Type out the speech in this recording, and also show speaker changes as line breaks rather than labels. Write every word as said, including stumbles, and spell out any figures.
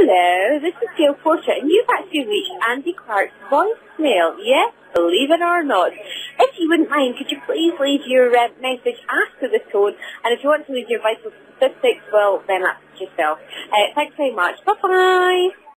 Hello, this is Gail Porter, and you've actually reached Andy Clarke's voicemail. Yes, believe it or not. If you wouldn't mind, could you please leave your uh, message after the tone? And if you want to leave your vital statistics, well, then that's yourself. Uh, thanks very much. Bye-bye.